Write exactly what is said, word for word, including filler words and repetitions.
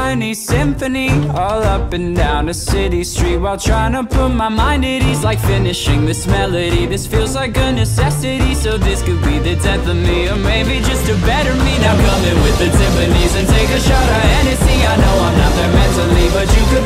harmony, symphony, all up and down a city street, while trying to put my mind at ease, like finishing this melody. This feels like a necessity, so this could be the death of me, or maybe just a better me. Now come in with the timpanis and take a shot of Hennessy. I know I'm not there mentally, but you could